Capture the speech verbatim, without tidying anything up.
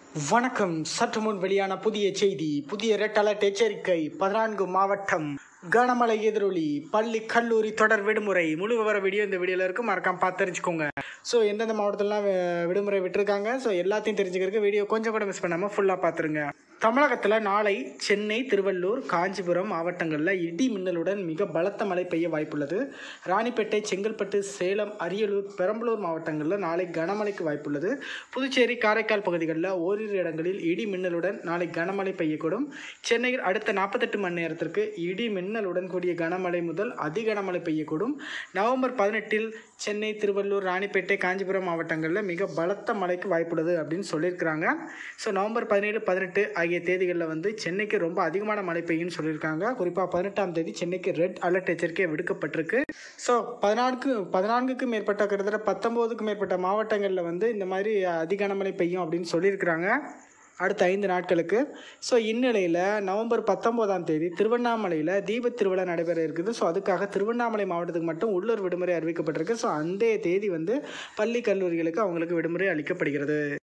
வணக்கம். சற்று முன் வெளியான புதிய செய்தி. புதிய ரெட் அலர்ட் எச்சரிக்கை. பதினான்கு மாவட்டம் கனமழை எதிரொலி. பள்ளி கல்லூரி தொடர் விடுமுறை. முழு விவர வீடியோ இந்த வீடியோவில் இருக்கும். மறக்காம பார்த்து தெரிஞ்சுக்கோங்க. ஸோ எந்தெந்த மாவட்டத்திலலாம் விடுமுறை விட்டுருக்காங்க, ஸோ எல்லாத்தையும் தெரிஞ்சுக்கிறதுக்கு வீடியோ கொஞ்சம் கூட மிஸ் பண்ணாமல் ஃபுல்லாக பார்த்துருங்க. தமிழகத்தில் நாளை சென்னை, திருவள்ளூர், காஞ்சிபுரம் மாவட்டங்களில் இடி மின்னலுடன் மிக பலத்த மழை பெய்ய வாய்ப்புள்ளது. ராணிப்பேட்டை, செங்கல்பட்டு, சேலம், அரியலூர், பெரம்பலூர் மாவட்டங்களில் நாளை கனமழைக்கு வாய்ப்புள்ளது. புதுச்சேரி, காரைக்கால் பகுதிகளில் ஓரிரு இடங்களில் இடி மின்னலுடன் நாளை கனமழை பெய்யக்கூடும். சென்னையில் அடுத்த நாற்பத்தெட்டு மணி நேரத்திற்கு இடி மின்னலுடன் கூடிய கனமழை முதல் அதி கனமழை பெய்யக்கூடும். நவம்பர் பதினெட்டில் சென்னை, திருவள்ளூர், ராணிப்பேட்டை, காஞ்சிபுரம் மாவட்டங்களில் மிக பலத்த மழைக்கு வாய்ப்புள்ளது அப்படின்னு சொல்லியிருக்கிறாங்க. ஸோ நவம்பர் பதினேழு, பதினெட்டு ஆகிய தேதிகளில் வந்து சென்னைக்கு ரொம்ப அதிகமான மழை பெய்யும்னு சொல்லியிருக்காங்க. குறிப்பாக பதினெட்டாம் தேதி சென்னைக்கு ரெட் அலர்ட் எச்சரிக்கை விடுக்கப்பட்டிருக்கு. ஸோ பதினான்கு பதினான்குக்கும் மேற்பட்ட கிட்டத்தட்ட பத்தொம்போதுக்கும் மேற்பட்ட மாவட்டங்களில் வந்து இந்த மாதிரி அதிக கனமழை பெய்யும் அப்படின்னு சொல்லியிருக்கிறாங்க அடுத்த ஐந்து நாட்களுக்கு. ஸோ இந்நிலையில் நவம்பர் பத்தொம்போதாம் தேதி திருவண்ணாமலையில் தீபத் திருவிழா நடைபெற இருக்குது. ஸோ அதுக்காக திருவண்ணாமலை மாவட்டத்துக்கு மட்டும் உள்ளூர் விடுமுறை அறிவிக்கப்பட்டிருக்கு. ஸோ அந்த தேதி வந்து பள்ளி கல்லூரிகளுக்கு அவங்களுக்கு விடுமுறை அளிக்கப்படுகிறது.